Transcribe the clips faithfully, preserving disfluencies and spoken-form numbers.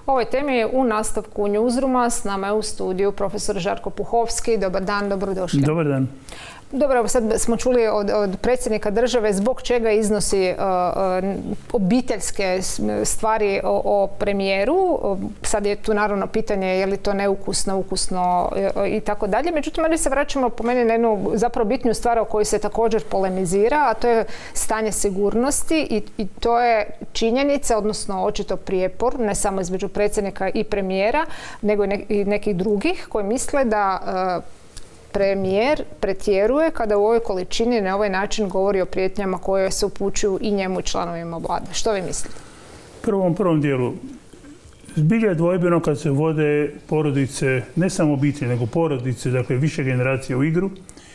ovoj temi je u nastavku Newsrooma. S nama je u studiju profesor Žarko Puhovski. Dobar dan, dobrodošli. Dobar dan. Dobro, sad smo čuli od, od predsjednika države zbog čega iznosi uh, uh, obiteljske stvari o, o premijeru. Sad je tu naravno pitanje je li to neukusno, ukusno uh, i tako dalje. Međutim, ali se vraćamo po meni na jednu zapravo bitniju stvar o kojoj se također polemizira, a to je stanje sigurnosti i, i to je činjenica, odnosno očito prijepor, ne samo između predsjednika i premijera, nego i, ne, i nekih drugih koji misle da uh, premijer pretjeruje kada u ovoj količini na ovaj način govori o prijetnjama koje se upućuju i njemu i članovima vlade. Što vi mislite? Prvom prvom dijelu. Zbilja je dvojbeno kad se vode porodice, ne samo obitelji, nego porodice, dakle više generacije u igru.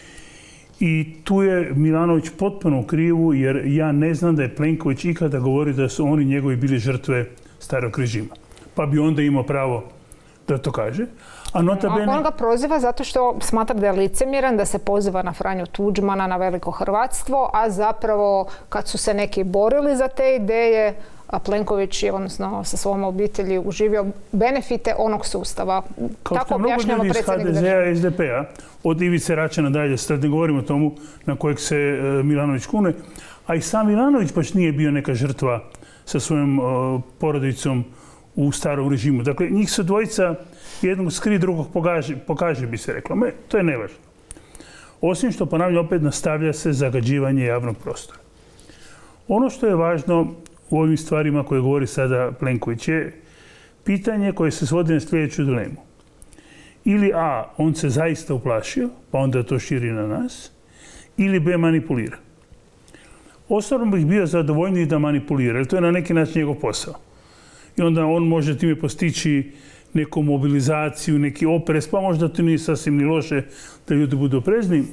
I tu je Milanović potpuno u krivu, jer ja ne znam da je Plenković ikada govorio da su oni njegovi bili žrtve starog režima. Pa bi onda imao pravo da to kaže. A notabene... On ga proziva zato što smatra da je licemjeran, da se poziva na Franju Tuđmana, na veliko hrvatstvo, a zapravo kad su se neki borili za te ideje, a Plenković je odnosno sa svojom obitelji uživio benefite onog sustava. Kao Tako objašnjamo predsjednik države. Kao što mnogo ljudi iz H D Z-a i S D P-a, od Ivice Račana dalje, sad ne govorimo o tomu na kojeg se uh, Milanović kune, a i sam Milanović baš nije bio neka žrtva sa svojom uh, porodicom u starom režimu. Dakle, njih su dvojica, jednog skri, drugog pokaže, pokaže bi se reklo. Me, to je nevažno. Osim što, ponavljam, opet nastavlja se zagađivanje javnog prostora. Ono što je važno u ovim stvarima koje govori sada Plenković je pitanje koje se svodi na sljedeću dilemu. Ili A, on se zaista uplašio, pa onda to širi na nas, ili B, manipulira. Osobno bih bio zadovoljniji da manipulira, jer to je na neki način njegov posao. I onda on može time postići neku mobilizaciju, neki oprez, pa možda to nije sasvim ni loše da ljudi budu oprezni.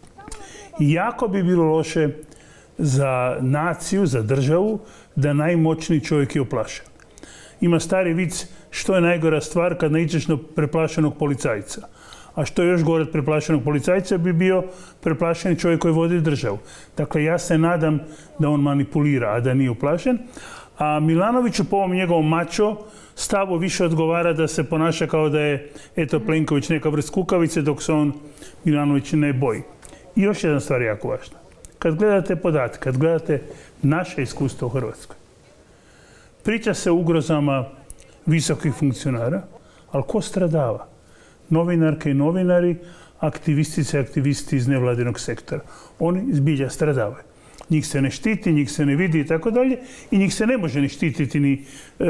I jako bi bilo loše za naciju, za državu, da najmoćniji čovjek je uplašen. Ima stari vic što je najgora stvar kad naiđeš na preplašenog policajca. A što je još gore od preplašenog policajca bi bio preplašeni čovjek koji vodi državu. Dakle, ja se nadam da on manipulira, a da nije uplašen. A Milanoviću po ovom njegovom mačo stavu više odgovara da se ponaša kao da je eto Plenković neka vrst kukavice, dok se on Milanović ne boji. I još jedna stvar je jako važna. Kad gledate podatke, kad gledate naše iskustvo u Hrvatskoj, priča se o ugrozama visokih funkcionara, ali ko stradava? Novinarke i novinari, aktivistice i aktivisti iz nevladinog sektora. Oni zbilja stradavaju. Njih se ne štiti, njih se ne vidi i tako dalje i njih se ne može ni štititi ni e,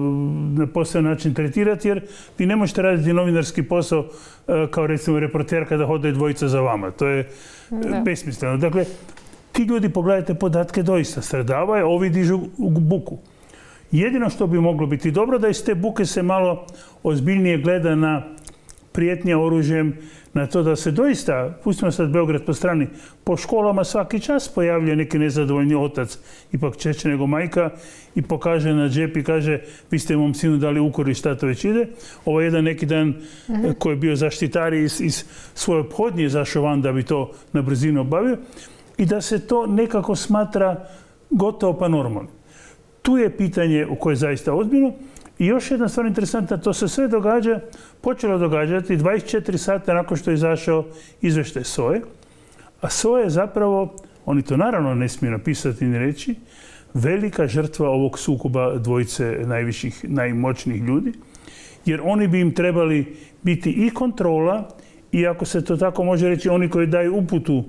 na poseban način tretirati, jer vi ne možete raditi novinarski posao e, kao recimo reporter kada hodaju dvojica za vama. To je e, besmisleno. Dakle, ti ljudi, pogledajte podatke, doista stradavaju, a ovi dižu buku. Jedino što bi moglo biti dobro da iz te buke se malo ozbiljnije gleda na prijetnje oružjem, na to da se doista, pustimo sad Beograd po strani, po školama svaki čas pojavljuje neki nezadovoljni otac, ipak češće nego majka, i pokaže na džep i kaže vi ste mom sinu dali ukor, šta to već ide. Ovo je jedan neki dan uh-huh. koji je bio zaštitar iz, iz svoje ophodnje zašao van da bi to na brzinu obavio i da se to nekako smatra gotovo pa normalno. Tu je pitanje u koje je zaista ozbiljno. I još jedna stvar interesantna, to se sve događa, počelo događati dvadeset četiri sata nakon što je izašao izvještaj S O E. A S O E je zapravo, oni to naravno ne smiju napisati ni reći, velika žrtva ovog sukoba dvojice najviših, najmoćnijih ljudi. Jer oni bi im trebali biti i kontrola, i ako se to tako može reći, oni koji daju uputu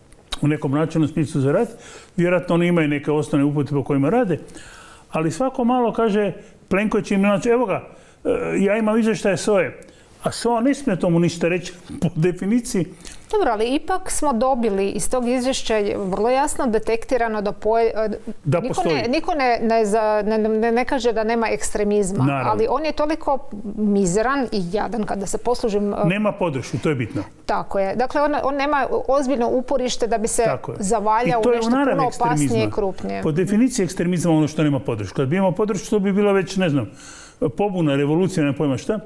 u nekom načinu smislu za rad, vjerojatno oni imaju neke osnovne upute po kojima rade, ali svako malo kaže Plenković i Milanović, evo ga, ja imam izvještaje S O E, a S O A ne smije tomu ništa reći po definiciji. Dobro, ali ipak smo dobili iz tog izvješća vrlo jasno detektirano da, poje, da niko, postoji. Ne, niko ne, ne, za, ne, ne, ne kaže da nema ekstremizma, naravno. Ali on je toliko mizeran i jadan kada se poslužim... Nema podršku, to je bitno. Tako je. Dakle, on, on nema ozbiljno uporište da bi se zavaljao u nešto puno opasnije i krupnije. Po definiciji ekstremizma ono što nema podršku. Kad bi imao podršku, to bi bila već, ne znam, pobuna, revolucija, ne pojma šta.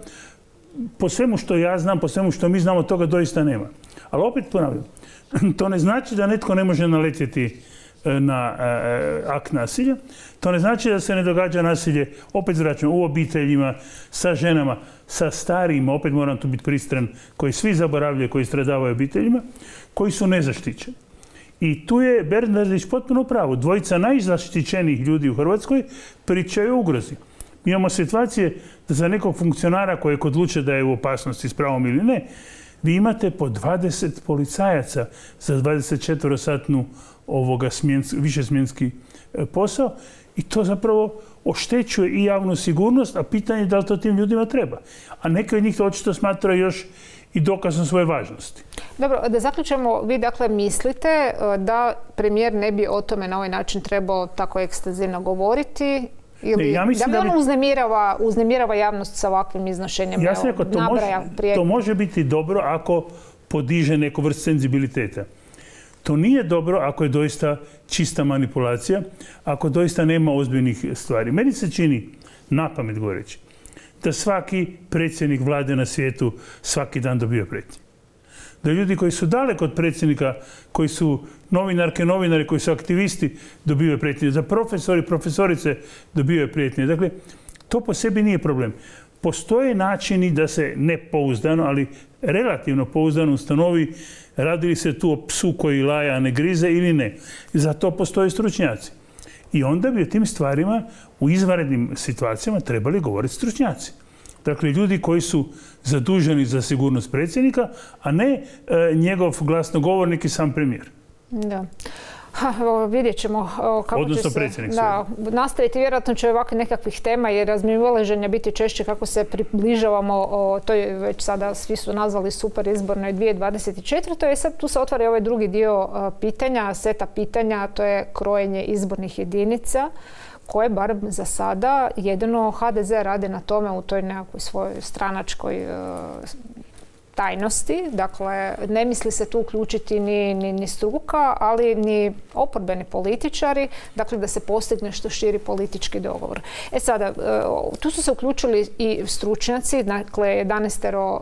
Po svemu što ja znam, po svemu što mi znamo, toga doista nema. Ali opet ponavljam, to ne znači da netko ne može naletjeti na akt nasilja. To ne znači da se ne događa nasilje, opet zvraćamo, u obiteljima, sa ženama, sa starijima, opet moram tu biti pristran, koji svi zaboravljaju, koji stradavaju obiteljima, koji su nezaštićeni. I tu je Bernardić potpuno pravo. Dvojica najzaštićenijih ljudi u Hrvatskoj pričaju o ugrozi. Mi imamo situacije da za nekog funkcionara koji odluče da je u opasnosti s pravom ili ne, vi imate po dvadeset policajaca za dvadesetčetverosatnu ovoga višesmjenski posao i to zapravo oštećuje i javnu sigurnost, a pitanje je da li to tim ljudima treba. A neki od njih to očito smatraju još i dokazom svoje važnosti. Dobro, da zaključamo, vi dakle mislite da premijer ne bi o tome na ovaj način trebao tako ekstenzivno govoriti? Ili ne, ja mislim da bi da on uznemirava, uznemirava javnost sa ovakvim iznošenjem? Ja sam rekao, to, može, to može biti dobro ako podiže neku vrst senzibiliteta. To nije dobro ako je doista čista manipulacija, ako doista nema ozbiljnih stvari. Meni se čini, napamet govoreći, da svaki predsjednik vlade na svijetu svaki dan dobija prijetnje. Da ljudi koji su daleko od predsjednika, koji su novinarke, novinari, koji su aktivisti, dobivaju prijetnje. Za profesori, profesorice dobivaju prijetnje. Dakle, to po sebi nije problem. Postoje načini da se nepouzdano, ali relativno pouzdano ustanovi radi li se tu o psu koji laja, a ne grize ili ne. Za to postoje stručnjaci. I onda bi o tim stvarima u izvanrednim situacijama trebali govoriti stručnjaci. Dakle, ljudi koji su zaduženi za sigurnost predsjednika, a ne e, njegov glasnogovornik i sam premijer. Da. Ha, vidjet ćemo kako Odnosno će se da, nastaviti. Vjerojatno će ovakvih nekakvih tema i razmimoilaženja biti češće kako se približavamo o toj, već sada svi su nazvali super izbornoj dvije tisuće dvadeset četvrtoj. I sad tu se otvara ovaj drugi dio pitanja, seta pitanja, to je krojenje izbornih jedinica, koje bar za sada jedino ha de ze radi na tome u toj nekakvoj svojoj stranačkoj tajnosti. Dakle, ne misli se tu uključiti ni, ni, ni struka, ali ni oporbeni političari, dakle da se postigne što širi politički dogovor. E sada, tu su se uključili i stručnjaci, dakle jedanaestero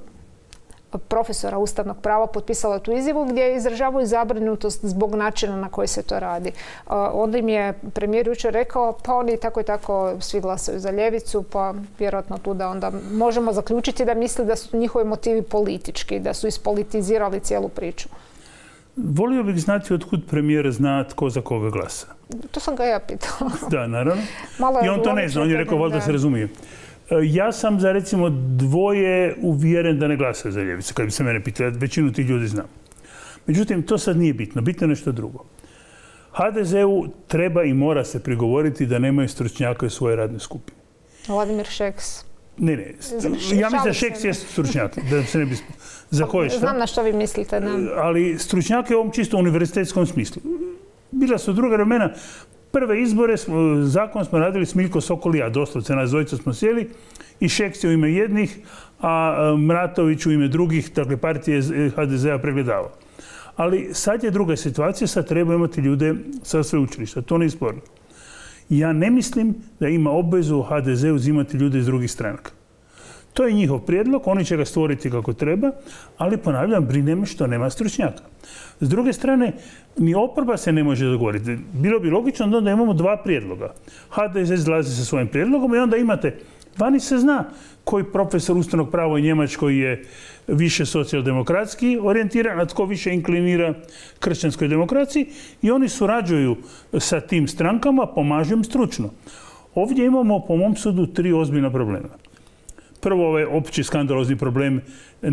profesora ustavnog prava potpisala tu izjavu gdje izražavaju zabrinutost zbog načina na koji se to radi. Onda im je premijer jučer rekao pa oni tako i tako svi glasaju za ljevicu, pa vjerojatno tu da onda možemo zaključiti da misle da su njihovi motivi politički, da su ispolitizirali cijelu priču. Volio bih znati otkud premijer zna tko za koga glasa. To sam ga ja pitala. Da, naravno. I on to ne zna, on je rekao valjda se razumije. Ja sam za recimo dvoje uvjeren da ne glasaju za ljevicu, kad bi se mene pitali, većinu tih ljudi znam. Međutim, to sad nije bitno, bitno je nešto drugo. ha de ze-u treba i mora se prigovoriti da nemaju stručnjaka u svojoj radnoj skupini. Vladimir Šeks. Ne, ne. Ja mislim da Šeks je stručnjak, da se ne bi... Za koje šta? Znam na što vi mislite. Ne? Ali stručnjak je u ovom čisto univerzitetskom smislu. Bila su druga vremena. Prve izbore, zakon smo radili s Miljko Sokol i ja, doslovce nas dvojica smo sjeli i Šeks je u ime jednih, a Mratović u ime drugih, dakle partije ha de ze-a pregledavao. Ali sad je druga situacija, sad treba imati ljude sa sveučilišta, to nije sporno. Ja ne mislim da ima obvezu ha de ze uzimati ljude iz drugih stranaka. To je njihov prijedlog, oni će ga stvoriti kako treba, ali ponavljam, brine me što nema stručnjaka. S druge strane, ni oporba se ne može dogovoriti. Bilo bi logično da onda imamo dva prijedloga. ha de ze izlazi sa svojim prijedlogom i onda imate, vani se zna koji profesor ustavnog prava u Njemačkoj je više socijaldemokratski orijentiran, a tko više inklinira kršćanskoj demokraciji i oni surađuju sa tim strankama, pomažu im stručno. Ovdje imamo, po mom sudu, tri ozbiljna problema. Prvo, ovaj opći skandalozni problem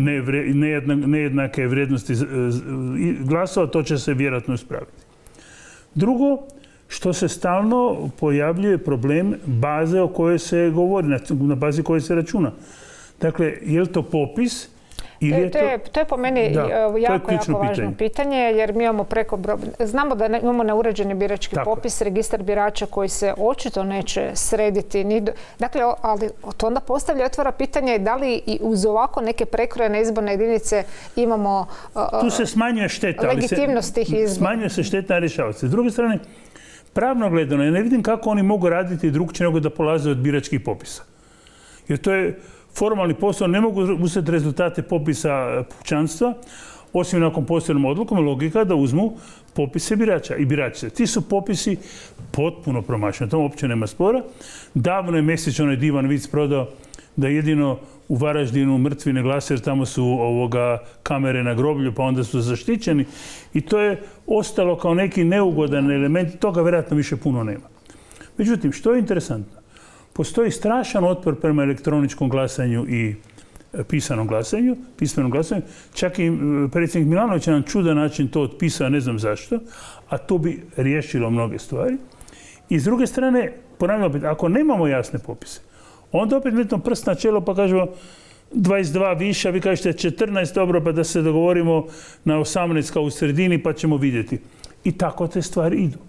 nejednake vrijednosti glasova, to će se vjerojatno ispraviti. Drugo, što se stalno pojavljuje problem baze o kojoj se govori, na bazi koje se računa. Dakle, je li to popis? To je, to, je, to je po meni da, jako, jako važno pitanje. pitanje, jer mi imamo preko... Znamo da ne, imamo neuređeni birački Tako. popis, registar birača koji se očito neće srediti. Ni do, dakle, ali to onda postavlja otvara pitanje da li i uz ovako neke prekrojene izborne jedinice imamo uh, tu se smanjuje šteta, legitimnost tih izbora. Smanjuje se šteta na rješavac. S druge strane, pravno gledano, ja ne vidim kako oni mogu raditi drugčije nego da polaze od biračkih popisa. Jer to je formalni posao, ne mogu uzeti rezultate popisa pučanstva. osim nakon posebnom odlukom, logika da uzmu popise birača i biračice. Ti su popisi potpuno promašeni, tamo uopće nema spora. Davno je Mesić onaj divan vic prodao da jedino u Varaždinu mrtvi ne glase jer tamo su ovoga kamere na groblju pa onda su zaštićeni i to je ostalo kao neki neugodan element, toga vjerojatno više puno nema. Međutim, što je interesantno, postoji strašan otpor prema elektroničkom glasanju i pisanom glasanju, pismenom glasanju. Čak i predsjednik Milanović je na čudan način to otpisao, ne znam zašto, a to bi riješilo mnoge stvari. I s druge strane, ponavljam opet, ako nemamo jasne popise, onda opet metno prst na čelo pa kažemo dvadeset dva više, a vi kažete četrnaest, dobro, pa da se dogovorimo na osamnaest kao u sredini pa ćemo vidjeti. I tako te stvari idu.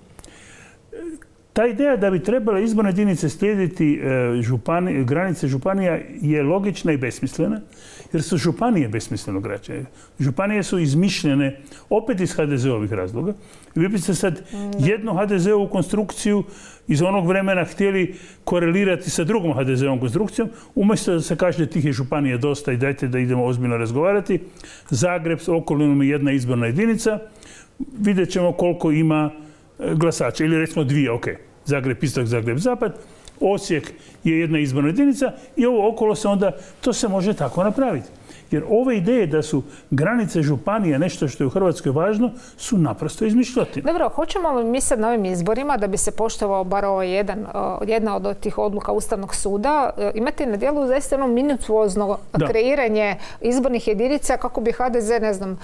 Ta ideja da bi trebale izborne jedinice slijediti župani, granice županija je logična i besmislena, jer su županije besmisleno građane. Županije su izmišljene opet iz ha de ze-ovih razloga. Vi biste sad jednu ha de ze-ovu konstrukciju iz onog vremena htjeli korelirati sa drugom ha de ze-ovom konstrukcijom, umjesto da se kaže da tih je županije dosta i dajte da idemo ozbiljno razgovarati. Zagreb s okolinom je jedna izborna jedinica, vidjet ćemo koliko ima glasača, ili recimo dvije, ok. Zagreb istok, Zagreb zapad, Osijek je jedna izborna jedinica i ovo okolo se onda, to se može tako napraviti. Jer ove ideje da su granice županije nešto što je u Hrvatskoj važno su naprosto izmišljotine. Dobro, hoćemo li mi sad na ovim izborima da bi se poštovao bar ovaj jedan, jedna od tih odluka Ustavnog suda imati na dijelu zaista ono minutuozno kreiranje izbornih jedinica kako bi ha de ze, ne znam,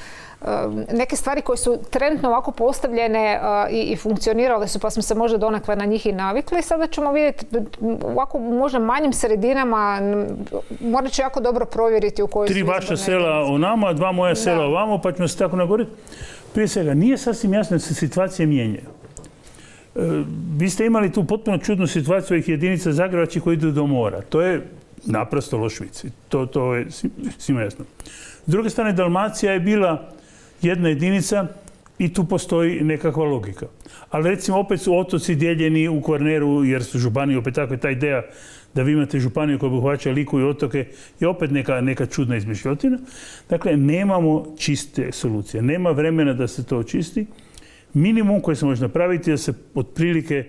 neke stvari koje su trenutno ovako postavljene i, i funkcionirale su, pa smo se možda donekle na njih i navikli. Sada ćemo vidjeti ovako možda manjim sredinama, morat će jako dobro provjeriti u kojoj su izborne vaša sela o nama, dva moja sela ovamo, pa ćemo se tako nagovoriti. Prije svega, nije sasvim jasno da se situacije mijenjaju. E, vi ste imali tu potpuno čudnu situaciju ovih jedinica zagrebačkih koji idu do mora. To je naprosto loš vic. To, to je svima jasno. S druge strane, Dalmacija je bila jedna jedinica i tu postoji nekakva logika. Ali recimo opet su otoci dijeljeni u Kvarneru jer su županije, opet tako je ta ideja da vi imate županiju koja obuhvaća Liku i otoke je opet neka, neka čudna izmišljotina. Dakle, nemamo čiste solucije. Nema vremena da se to očisti. Minimum koji se može napraviti je da se otprilike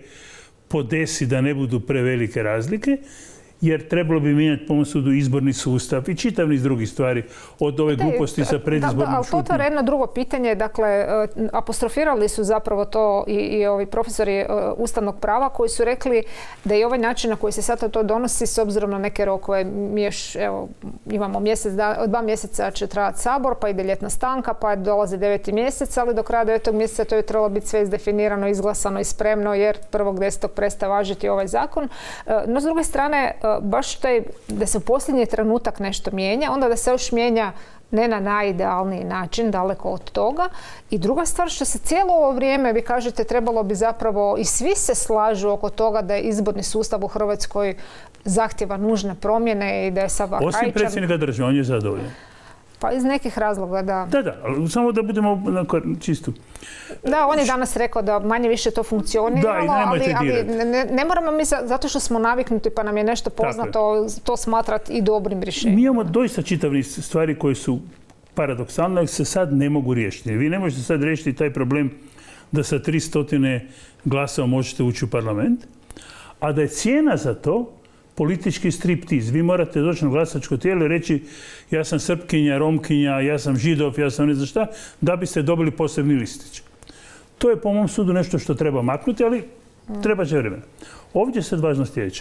podesi da ne budu prevelike razlike, jer trebalo bi mijenjati po mom sudu izborni sustav i čitav niz drugih stvari od ove gluposti sa predizbornim šutnjom. Ali to je jedno drugo pitanje. Dakle, apostrofirali su zapravo to i, i ovi profesori ustavnog prava koji su rekli da je ovaj način na koji se sad to donosi s obzirom na neke rokove. Mi još, evo, imamo mjesec, dva mjeseca će trajati sabor, pa ide ljetna stanka, pa dolazi deveti mjesec, ali do kraja devetog mjeseca to je trebalo biti sve izdefinirano, izglasano i spremno jer prvog desetog prestaje važiti ovaj zakon. No, s druge strane, baš taj, da se u posljednji trenutak nešto mijenja, onda da se još mijenja ne na najidealniji način, daleko od toga. I druga stvar, što se cijelo ovo vrijeme, vi kažete, trebalo bi zapravo, i svi se slažu oko toga da je izborni sustav u Hrvatskoj zahtjeva nužne promjene i da je sad vakajčan. Osim predsjednika države, on je zadovoljan. Pa iz nekih razloga, da. Da, da, ali samo da budemo čisto. Da, on je danas rekao da manje više to funkcioniralo, ali, ali ne, ne moramo mi zato što smo naviknuti pa nam je nešto poznato to smatrati i dobrim rješenjem. Mi imamo doista čitav niz stvari koje su paradoksalne, ali se sad ne mogu riješiti. Vi ne možete sad riješiti taj problem da sa tri stotine glasova možete ući u parlament, a da je cijena za to politički striptiz. Vi morate doći na glasačko tijelo i reći ja sam Srpkinja, Romkinja, ja sam Židov, ja sam ne znam šta, da biste dobili posebni listić. To je po mom sudu nešto što treba maknuti, ali treba će vremena. Ovdje je sad važno sljedeće.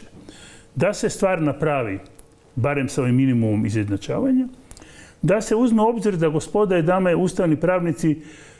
Da se stvar napravi, barem sa ovim minimumom izjednačavanja, da se uzme u obzir da gospoda i dame ustavni pravnici,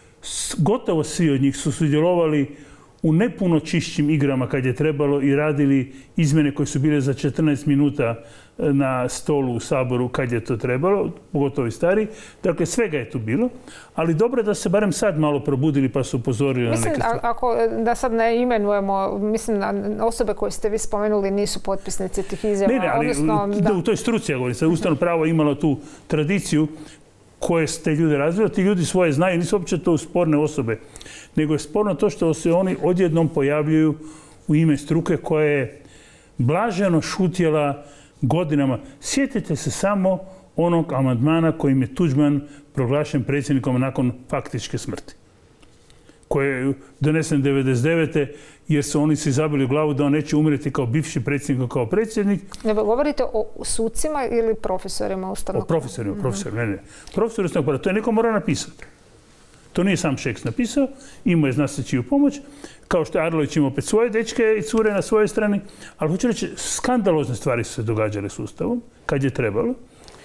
gotovo svi od njih su sudjelovali u nepuno čišćim igrama kad je trebalo i radili izmjene koje su bile za četrnaest minuta na stolu u Saboru kad je to trebalo, pogotovo i stari. Dakle, svega je tu bilo, ali dobro je da se barem sad malo probudili pa su upozorili mislim, na neke stvari. Ako da sad ne imenujemo, mislim da osobe koje ste vi spomenuli nisu potpisnici tih izjava. Ne, ne, ali odnosno, da. U toj struci, ja govorim, sad ustavno pravo imalo tu tradiciju koje ste ljude razvili, ti ljudi svoje znaju, nisu uopće to sporne osobe, nego je sporno to što se oni odjednom pojavljuju u ime struke koja je blaženo šutjela godinama. Sjetite se samo onog amandmana kojim je Tuđman proglašen predsjednikom nakon faktičke smrti, koje je donesen devedeset devete jer su oni si zabili u glavu da on neće umreti kao bivši predsjednik, kao predsjednik. Ne govorite o sucima ili profesorima Ustavnog? O profesorima, profesorima, ne, ne. Profesor Ustavnog prava, to je neko mora napisati. To nije sam Šeks napisao, imao je zna se čiju pomoć, kao što je Arlović imao opet svoje dečke i cure na svojoj strani, ali hoću reći, skandalozne stvari su se događale s Ustavom, kad je trebalo.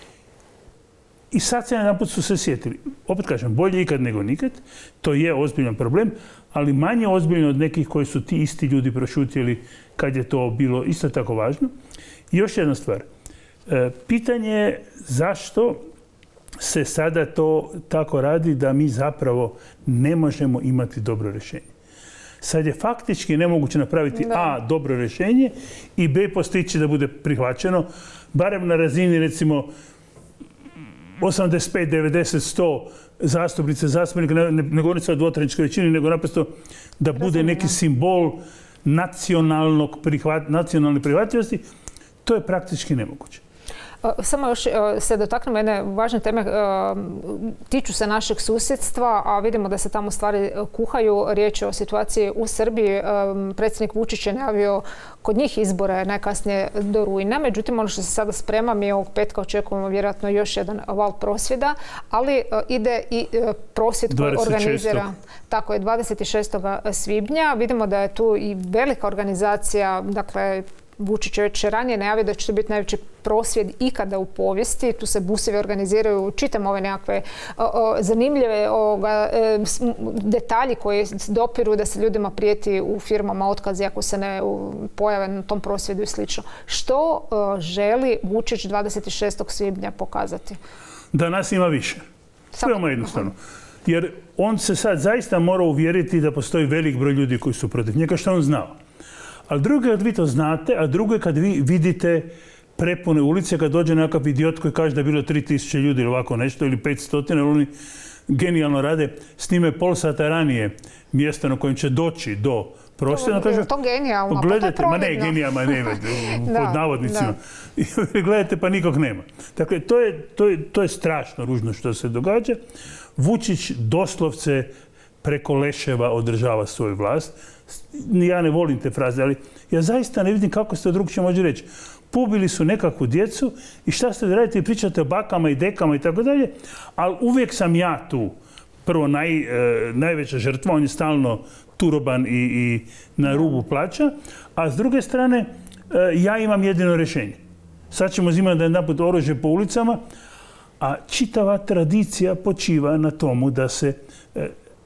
I sad se jedanput su se sjetili. Opet kažem, bolje ikad nego nikad. To je ozbiljan problem, ali manje ozbiljno od nekih koji su ti isti ljudi prošutjeli kad je to bilo isto tako važno. I još jedna stvar. E, pitanje je zašto se sada to tako radi da mi zapravo ne možemo imati dobro rješenje. Sad je faktički nemoguće napraviti da. A, dobro rješenje i B, postići da bude prihvaćeno, barem na razini recimo osamdeset pet, devedeset, sto zastupnice, zastupnika, ne, ne govorim sad o dvotrećinskoj većini, nego naprosto da bude neki simbol nacionalnog prihvat, nacionalne prihvatljivosti, to je praktički nemoguće. Samo još se dotaknemo jedne važne teme, tiču se našeg susjedstva, a vidimo da se tamo stvari kuhaju. Riječ je o situaciji u Srbiji. Predsjednik Vučić je najavio kod njih izbore najkasnije do rujna. Međutim, ono što se sada sprema, mi ovog petka očekujemo vjerojatno još jedan val prosvjeda, ali ide i prosvjed koji organizira. Tako je, dvadeset šestog svibnja. Vidimo da je tu i velika organizacija, dakle, Vučić je već ranije najavio da će to biti najveći prosvjed ikada u povijesti. Tu se busevi organiziraju, čitam ove nekakve o, o, zanimljive ovoga, e, detalji koji dopiru da se ljudima prijeti u firmama otkazi ako se ne u, pojave na tom prosvjedu i slično. Što o, želi Vučić dvadeset šestog svibnja pokazati? Da nas ima više. Veoma jednostavno. Jer on se sad zaista mora uvjeriti da postoji velik broj ljudi koji su protiv njega, što on znao. Ali drugo je kad vi to znate, a drugo je kad vi vidite prepune ulice, kad dođe nekakav idiot koji kaže da je bilo tri tisuće ljudi ili ovako nešto, ili petsto, jer oni genijalno rade, snime pol sata ranije mjesta na kojem će doći do prosvjeda. To, je to genijalno? Gledajte, pa to je ma ne, genijalno, ne, pod navodnicima. Gledajte, pa nikog nema. Dakle, to je, to, je, to je strašno ružno što se događa. Vučić doslovce preko leševa održava svoju vlast. Ja ne volim te fraze, ali ja zaista ne vidim kako ste drugčije može reći. Pobili su nekakvu djecu i šta ste da radite i pričate o bakama i dekama i tako dalje, ali uvijek sam ja tu. Prvo, naj, e, najveća žrtva, on je stalno turoban i, i na rubu plaća, a s druge strane, e, ja imam jedino rješenje. Sad ćemo uzimati da jedanput oružje po ulicama, a čitava tradicija počiva na tomu da se, e,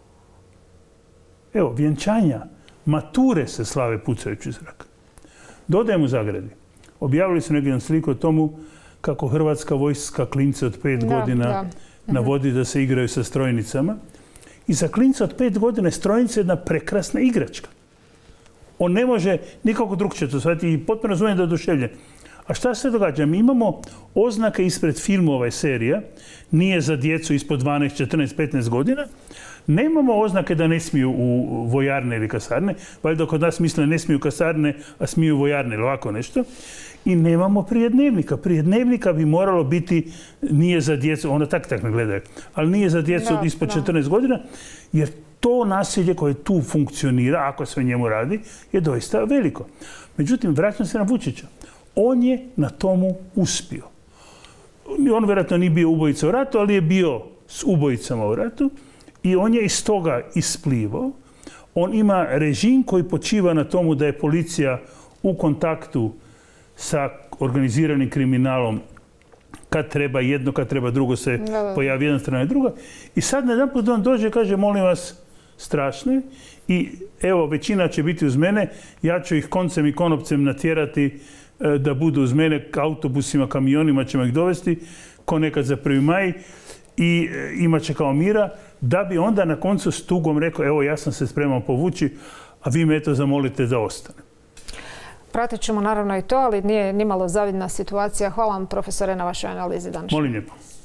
evo, vjenčanja, mature se slave pucajući zrak. Dodajem u Zagradi. Objavili su negdje sliku o tomu kako hrvatska vojska klince od pet da, godina da. navodi da se igraju sa strojnicama. I za klince od pet godina strojnica je jedna prekrasna igračka. On ne može nikako drugčije to shvatiti i potpuno razumijem da je oduševljen. A šta se događa? Mi imamo oznake ispred filmova i serija, nije za djecu ispod dvanaest, četrnaest, petnaest godina. Nemamo oznake da ne smiju u vojarne ili kasarne, valjda kod nas misle ne smiju kasarne, a smiju vojarne ili ovako nešto. I nemamo prijednevnika. Prijednevnika bi moralo biti, nije za djecu, onda tak tak ne gledaju, ali nije za djecu no, ispod no. četrnaest godina, jer to nasilje koje tu funkcionira, ako sve njemu radi, je doista veliko. Međutim, vraćam se na Vučića. On je na tomu uspio. On vjerojatno nije bio ubojica u ratu, ali je bio s ubojicama u ratu i on je iz toga isplivao. On ima režim koji počiva na tomu da je policija u kontaktu sa organiziranim kriminalom kad treba jedno, kad treba drugo se pojavi jedna strana i druga. I sad na jedan put on dođe i kaže, molim vas, strašno je. I evo, većina će biti uz mene, ja ću ih koncem i konopcem natjerati da budu uz mene, autobusima, kamionima ćemo ih dovesti, ko nekad za prvi maj i imat će kao mira, da bi onda na koncu s tugom rekao, evo ja sam se spreman povući, a vi me eto zamolite da ostane. Pratit ćemo naravno i to, ali nije nimalo zavidna situacija. Hvala vam, profesore, na vašoj analizi danas. Molim lijepo.